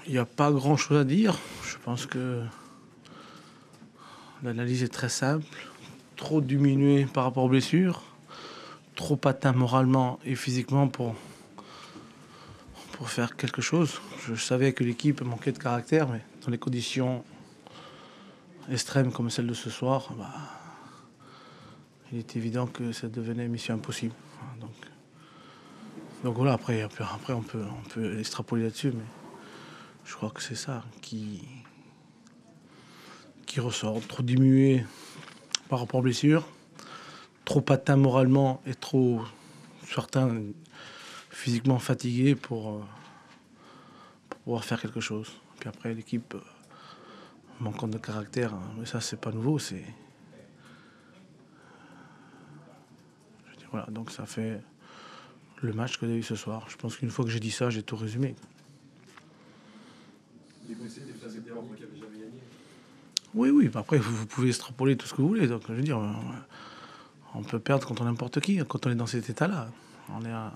Il n'y a pas grand-chose à dire. Je pense que l'analyse est très simple. Trop diminué par rapport aux blessures. Trop atteint moralement et physiquement pour faire quelque chose. Je savais que l'équipe manquait de caractère, mais dans les conditions extrêmes comme celle de ce soir, il est évident que ça devenait mission impossible. Donc voilà, après on peut extrapoler là-dessus, mais je crois que c'est ça qui ressort. Trop diminué par rapport aux blessures, trop atteint moralement et trop certains physiquement fatigués pour pouvoir faire quelque chose. Puis après l'équipe manquant de caractère, hein, mais ça c'est pas nouveau, c'est... Voilà, donc ça fait le match que j'ai eu ce soir. Je pense qu'une fois que j'ai dit ça, j'ai tout résumé. Les blessés, des phases qui n'avaient jamais gagné. Oui, après vous pouvez extrapoler tout ce que vous voulez. Donc je veux dire, on peut perdre contre n'importe qui quand on est dans cet état-là. On est à...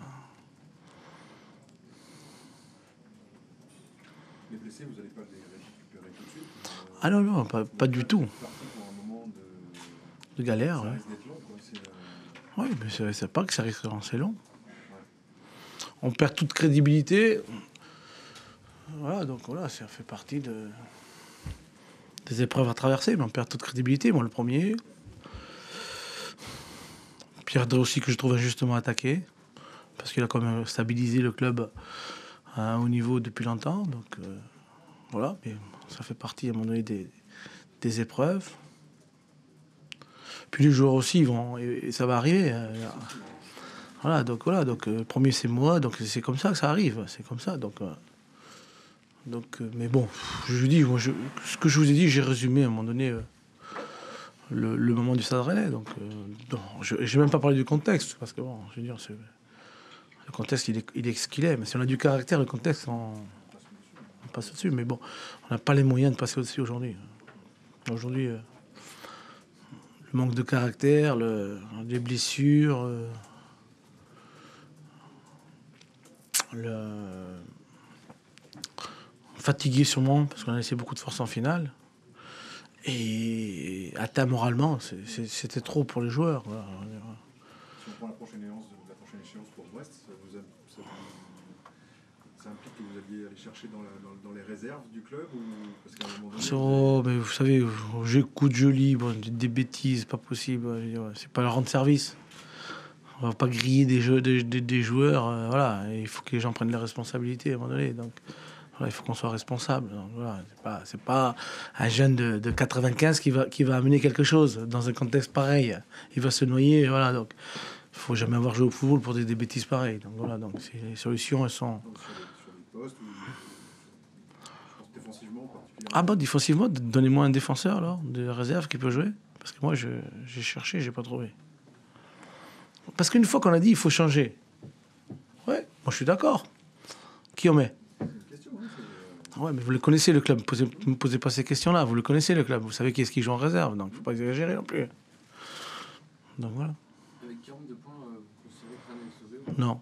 Les blessés, vous n'allez pas les récupérer tout de suite. Ah non, pas du tout. Parti pour un moment De galère, ça ouais. risque d'être long, quoi. Oui, mais c'est pas que ça risque d'être assez long. On perd toute crédibilité. Voilà, donc voilà, ça fait partie des épreuves à traverser, mais on perd toute crédibilité. Moi, le premier. Pierre aussi, que je trouve injustement attaqué, parce qu'il a quand même stabilisé le club à un haut niveau depuis longtemps. Donc voilà, mais ça fait partie à un moment donné des épreuves. Puis les joueurs aussi vont, et ça va arriver. Voilà, donc le premier c'est moi, donc c'est comme ça que ça arrive, c'est comme ça. Donc mais bon, je dis, ce que je vous ai dit, j'ai résumé à un moment donné le moment du Stade Rennais. Donc je n'ai même pas parlé du contexte, parce que bon, je veux dire, le contexte il est ce qu'il est. Mais si on a du caractère, le contexte on passe au-dessus. Mais bon, on n'a pas les moyens de passer au-dessus aujourd'hui. Aujourd'hui, le manque de caractère, les blessures, fatigué sûrement, parce qu'on a laissé beaucoup de force en finale. Et atteint moralement, c'était trop pour les joueurs. Voilà. Si on prend la prochaine échéance pour Brest, ça implique que vous alliez aller chercher dans les réserves du club ou... Parce qu'à un moment donné, mais vous savez, j'écoute, je lis, des bêtises, pas possible. C'est pas leur rendre service. On va pas griller des joueurs. Voilà, il faut que les gens prennent les responsabilités à un moment donné. Donc, voilà, il faut qu'on soit responsable. Donc, voilà, c'est pas un jeune de 95 qui va amener quelque chose dans un contexte pareil. Il va se noyer. Voilà, donc il faut jamais avoir joué au football pour des bêtises pareilles. Donc voilà, donc les solutions elles sont. donc sur les postes ou je pense défensivement particulièrement. Ah bah défensivement, donnez-moi un défenseur alors de réserve qui peut jouer, parce que moi j'ai cherché, j'ai pas trouvé. Parce qu'une fois qu'on a dit il faut changer, ouais, moi je suis d'accord. Qui on met? Ouais, mais vous le connaissez le club. Ne me posez pas ces questions-là. Vous le connaissez le club. Vous savez qui est-ce qui joue en réserve. Donc, il ne faut pas exagérer non plus. Donc voilà. Avec 42 points, vous considérez que rien n'est sauvé ou... Non.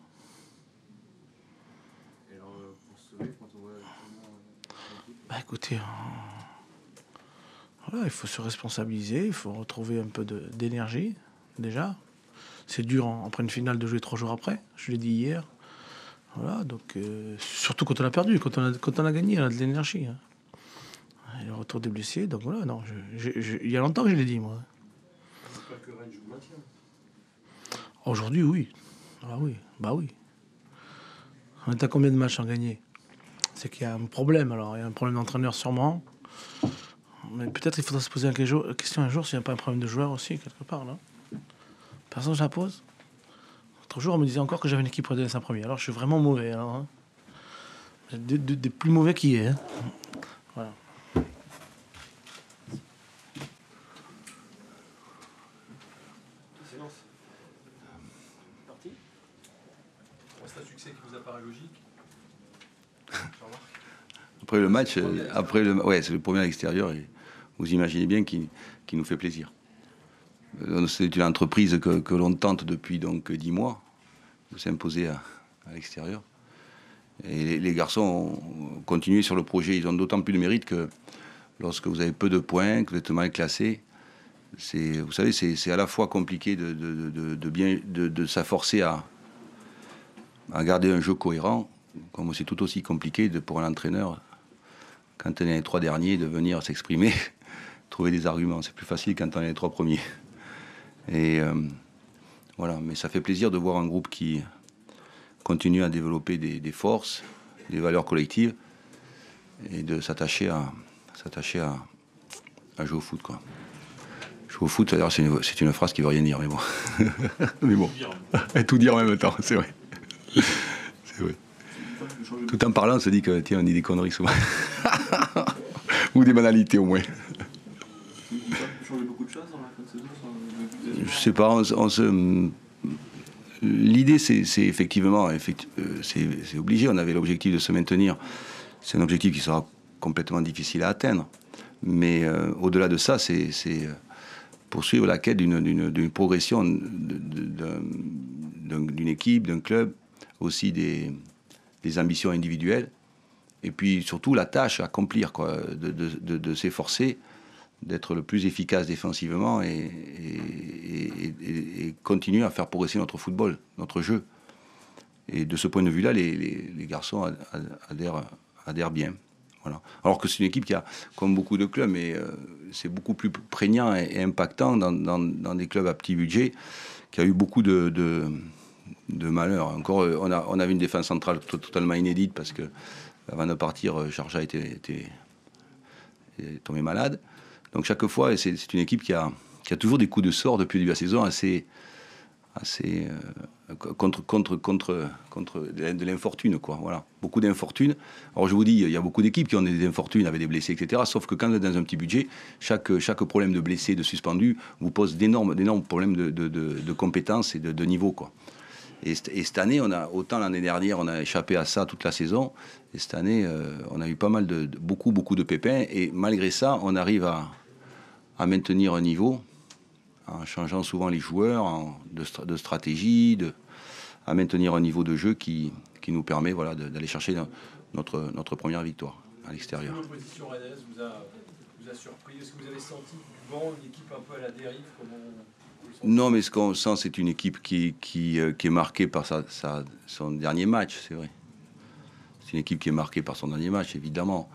Et alors, pour se sauver, quand on voit l'équipe... Bah écoutez, voilà, il faut se responsabiliser. Il faut retrouver un peu d'énergie, déjà. C'est dur après une finale de jouer 3 jours après. Je l'ai dit hier. Voilà, donc surtout quand on a perdu, quand on a gagné, on a de l'énergie. Hein. Et le retour des blessés, donc voilà, non, il y a longtemps que je l'ai dit, moi. J'espère que Rennes joue le maintien. Aujourd'hui, oui. Ah oui, bah oui. On est à combien de matchs en gagné? C'est qu'il y a un problème, alors. Il y a un problème d'entraîneur sûrement. Mais peut-être il faudra se poser la question un jour s'il n'y a pas un problème de joueur aussi, quelque part, là. Personne ne se la pose. L'autre jour, on me disait encore que j'avais une équipe pour donner sa première. Alors, je suis vraiment mauvais, alors. Hein. Des plus mauvais qui est. Hein. Voilà. Silence. Parti. C'est un succès qui vous apparaît logique. Après le match, ouais, c'est le premier à l'extérieur et vous imaginez bien qu'il nous fait plaisir. C'est une entreprise que l'on tente depuis donc 10 mois de s'imposer à l'extérieur. Et les garçons ont continué sur le projet. Ils ont d'autant plus de mérite que lorsque vous avez peu de points, que vous êtes mal classé, vous savez, c'est à la fois compliqué de s'efforcer à garder un jeu cohérent, comme c'est tout aussi compliqué pour un entraîneur, quand on est les 3 derniers, de venir s'exprimer, trouver des arguments. C'est plus facile quand on est les 3 premiers. Et voilà, mais ça fait plaisir de voir un groupe qui continue à développer des forces, des valeurs collectives, et de s'attacher à jouer au foot, quoi. Jouer au foot, d'ailleurs, c'est une phrase qui veut rien dire, mais bon. Mais bon, et tout dire en même temps, c'est vrai. C'est vrai. Tout en parlant, on se dit que, tiens, on dit des conneries souvent. Ou des banalités, au moins. Ça peut changer beaucoup de choses dans la fin de saison. Je sais pas, l'idée, c'est effectivement, c'est obligé. On avait l'objectif de se maintenir. C'est un objectif qui sera complètement difficile à atteindre. Mais au-delà de ça, c'est poursuivre la quête d'une progression d'une équipe, d'un club, aussi des ambitions individuelles. Et puis surtout la tâche à accomplir, quoi, de s'efforcer d'être le plus efficace défensivement et continuer à faire progresser notre football, notre jeu. Et de ce point de vue-là, les garçons adhèrent bien. Voilà. Alors que c'est une équipe qui a, comme beaucoup de clubs, mais c'est beaucoup plus prégnant et impactant dans des clubs à petit budget, qui a eu beaucoup de malheurs. Encore, on avait une défense centrale totalement inédite parce que avant de partir, Jarja était tombé malade. Donc chaque fois, c'est une équipe qui a toujours des coups de sort depuis le début de la saison assez contre de l'infortune, quoi. Voilà, beaucoup d'infortunes. Alors je vous dis, il y a beaucoup d'équipes qui ont des infortunes avec des blessés, etc. Sauf que quand vous êtes dans un petit budget, chaque problème de blessé, de suspendu, vous pose d'énormes problèmes de compétences et de niveau, quoi. Et cette année, autant l'année dernière, on a échappé à ça toute la saison. Et cette année, on a eu pas mal beaucoup de pépins. Et malgré ça, on arrive à maintenir un niveau, en changeant souvent les joueurs de stratégie, à maintenir un niveau de jeu qui nous permet, voilà, d'aller chercher notre première victoire à l'extérieur. Est-ce que l'opposition rennaise vous a surpris? Est-ce que vous avez senti du vent, une équipe un peu à la dérive? Non, mais ce qu'on sent, c'est une équipe qui est marquée par son dernier match, c'est vrai. C'est une équipe qui est marquée par son dernier match, évidemment.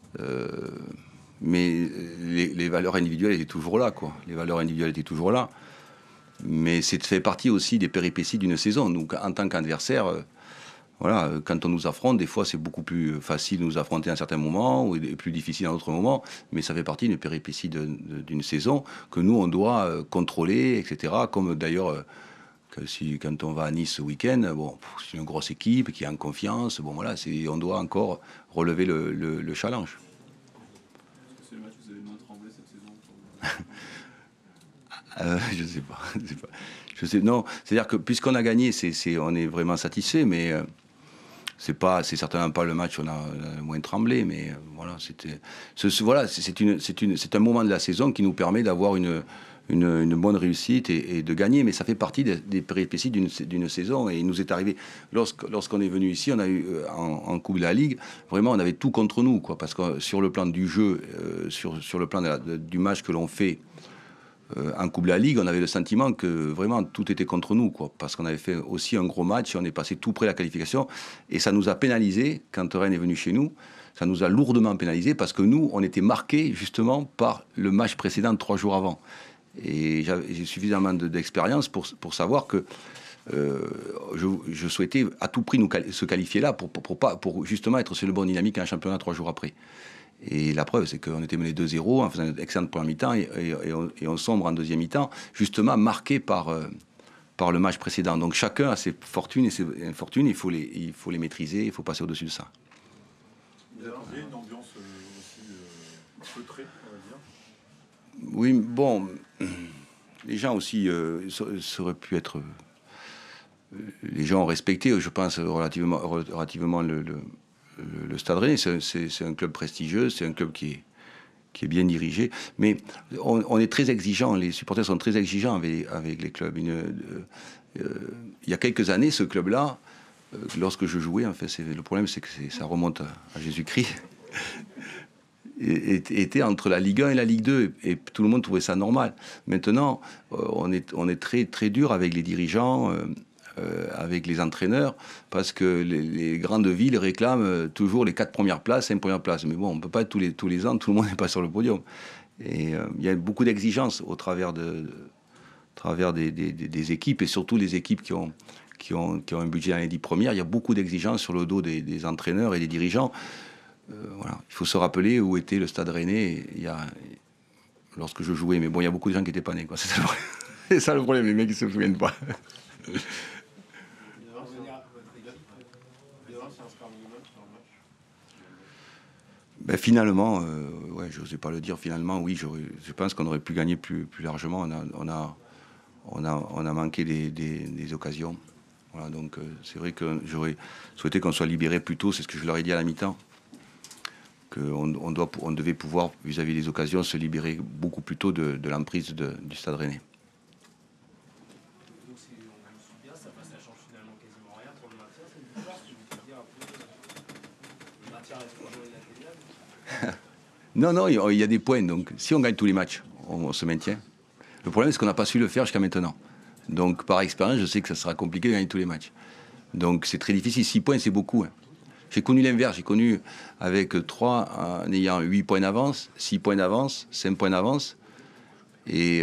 Mais les valeurs individuelles étaient toujours là, quoi. Les valeurs individuelles étaient toujours là. Mais ça fait partie aussi des péripéties d'une saison. Donc, en tant qu'adversaire, voilà, quand on nous affronte, des fois, c'est beaucoup plus facile de nous affronter à un certain moment ou plus difficile à un autre moment. Mais ça fait partie d'une péripétie d'une saison que nous, on doit contrôler, etc. Comme d'ailleurs, quand on va à Nice ce week-end, bon, c'est une grosse équipe qui est en confiance. Bon, voilà, on doit encore relever le challenge. C'est le match où vous avez le moins tremblé cette saison. Je sais pas. Non, c'est-à-dire que puisqu'on a gagné, on est vraiment satisfait, mais c'est certainement pas le match où on a le moins tremblé, mais voilà, c'est un moment de la saison qui nous permet d'avoir une bonne réussite et de gagner, mais ça fait partie des péripéties d'une saison. Et il nous est arrivé, lorsqu'on est venu ici, on a eu en Coupe de la Ligue, vraiment on avait tout contre nous, quoi, parce que sur le plan du jeu, sur le plan du match que l'on fait en Coupe de la Ligue, on avait le sentiment que vraiment tout était contre nous, quoi, parce qu'on avait fait aussi un gros match et on est passé tout près de la qualification, et ça nous a pénalisé quand Rennes est venu chez nous. Ça nous a lourdement pénalisé parce que nous, on était marqués justement par le match précédent 3 jours avant. Et j'ai suffisamment d'expérience pour savoir que je souhaitais à tout prix se qualifier là pour justement être sur le bon dynamique en championnat 3 jours après. Et la preuve, c'est qu'on était mené 2-0 en faisant une excellente première mi-temps et on sombre en deuxième mi-temps, justement marqué par le match précédent. Donc chacun a ses fortunes et ses infortunes, il faut les maîtriser, il faut passer au-dessus de ça. Il y a une ambiance aussi feutrée, on va dire. Oui, bon, les gens aussi auraient pu être... les gens ont respecté, je pense, relativement le Stade Rennais. C'est un club prestigieux, c'est un club qui est bien dirigé. Mais on est très exigeant, les supporters sont très exigeants avec les clubs. Il y a quelques années, ce club-là, lorsque je jouais, en fait, le problème, c'est que ça remonte à Jésus-Christ, était entre la Ligue 1 et la Ligue 2, et tout le monde trouvait ça normal. Maintenant, on est très, très dur avec les dirigeants, avec les entraîneurs, parce que les grandes villes réclament toujours les 4 premières places, 5 premières places. Mais bon, on ne peut pas être tous les ans, tout le monde n'est pas sur le podium. Et il y a beaucoup d'exigences au travers des équipes, et surtout les équipes qui ont un budget dans les 10 premières. Il y a beaucoup d'exigences sur le dos des entraîneurs et des dirigeants. Voilà. Il faut se rappeler où était le Stade Rennais lorsque je jouais. Mais bon, il y a beaucoup de gens qui n'étaient pas nés, quoi. C'est ça le problème, les mecs, ils ne se souviennent pas. Ben finalement, ouais, je n'osais pas le dire. Finalement, oui, je pense qu'on aurait pu gagner plus largement. On a manqué des occasions. Voilà, donc c'est vrai que j'aurais souhaité qu'on soit libéré plus tôt. C'est ce que je leur ai dit à la mi-temps. On devait pouvoir, vis-à-vis des occasions, se libérer beaucoup plus tôt de l'emprise du Stade Rennais. Donc si on suit bien, ça change finalement quasiment rien pour le maintien. C'est une victoire, ce que vous dire un peu. Le maintien reste toujours inatteignable. Non, il y a des points. Donc si on gagne tous les matchs, on se maintient. Le problème, c'est qu'on n'a pas su le faire jusqu'à maintenant. Donc par expérience, je sais que ça sera compliqué de gagner tous les matchs. Donc c'est très difficile. 6 points, c'est beaucoup. Hein. J'ai connu l'inverse. J'ai connu avec 3 en ayant 8 points d'avance, 6 points d'avance, 5 points d'avance. Et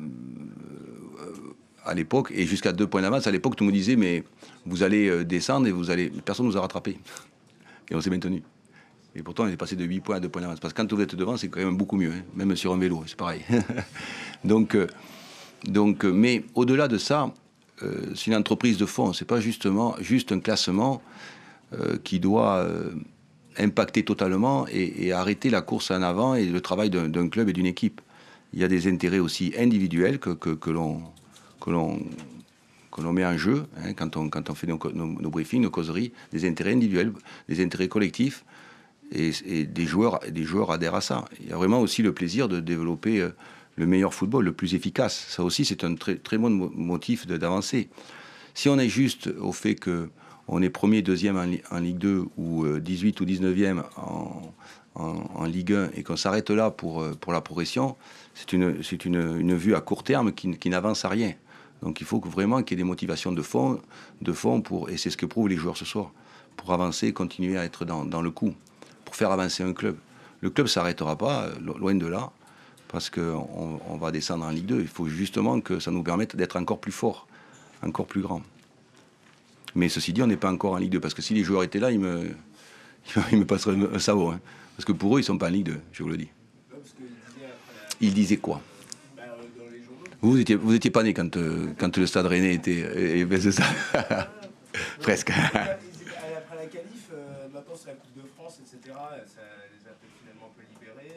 à l'époque, et jusqu'à 2 points d'avance, à l'époque, tout le monde disait, mais vous allez descendre et personne ne nous a rattrapés. Et on s'est maintenu. Et pourtant, on est passé de 8 points à 2 points d'avance. Parce que quand vous êtes devant, c'est quand même beaucoup mieux. Hein. Même sur un vélo, c'est pareil. donc, mais au-delà de ça, c'est une entreprise de fond. C'est pas juste un classement qui doit impacter totalement et arrêter la course en avant et le travail d'un club et d'une équipe. Il y a des intérêts aussi individuels que l'on met en jeu, hein, quand on fait nos briefings, nos causeries, des intérêts individuels, des intérêts collectifs, et des joueurs adhèrent à ça. Il y a vraiment aussi le plaisir de développer le meilleur football, le plus efficace. Ça aussi, c'est un très, très bon motif d'avancer. Si on est juste au fait qu'on est premier, deuxième en Ligue 2 ou 18 ou 19e en Ligue 1 et qu'on s'arrête là pour la progression, c'est une vue à court terme qui n'avance à rien. Donc il faut vraiment qu'il y ait des motivations de fond et c'est ce que prouvent les joueurs ce soir, pour avancer, continuer à être dans le coup, pour faire avancer un club. Le club ne s'arrêtera pas, loin de là, parce qu'on va descendre en Ligue 2. Il faut justement que ça nous permette d'être encore plus forts, encore plus grands. Mais ceci dit, on n'est pas encore en Ligue 2, parce que si les joueurs étaient là, ils me passeraient un sabot. Hein. Parce que pour eux, ils ne sont pas en Ligue 2, je vous le dis. Ils disaient quoi? Vous étiez pas né quand le Stade Rennais était... c'est ça. Presque. Après la qualif, maintenant c'est la Coupe de France, etc. Ça les a finalement un peu libérés.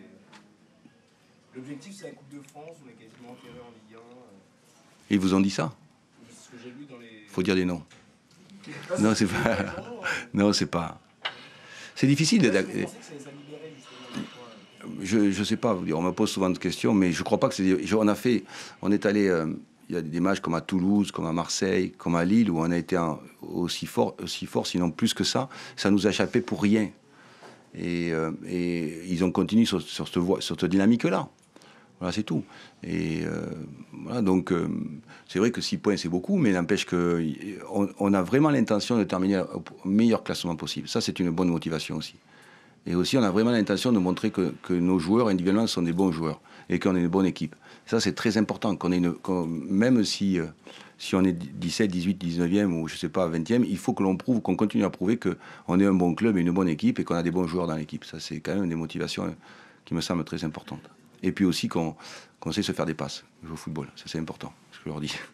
Et l'objectif, c'est la Coupe de France, on est quasiment enterré en Ligue 1. Ils vous ont dit ça? C'est ce que j'ai lu dans les... Faut dire des noms. Non, c'est pas... Non, c'est pas... C'est difficile de... Je sais pas, on me pose souvent de questions, mais je crois pas que c'est... On est allé... il y a des matchs comme à Toulouse, comme à Marseille, comme à Lille, où on a été aussi fort, sinon plus que ça. Ça nous a échappé pour rien. Et ils ont continué sur cette dynamique-là. Voilà, c'est tout. Et voilà, donc c'est vrai que 6 points, c'est beaucoup, mais n'empêche qu'on a vraiment l'intention de terminer au meilleur classement possible. Ça, c'est une bonne motivation aussi. Et aussi, on a vraiment l'intention de montrer que nos joueurs, individuellement, sont des bons joueurs et qu'on est une bonne équipe. Ça, c'est très important. Même si on est 17, 18, 19e ou, je sais pas, 20e, il faut que l'on prouve, qu'on continue à prouver qu'on est un bon club et une bonne équipe et qu'on a des bons joueurs dans l'équipe. Ça, c'est quand même des motivations qui me semblent très importantes. Et puis aussi qu'on sait se faire des passes au football. Ça, c'est important, ce que je leur dis.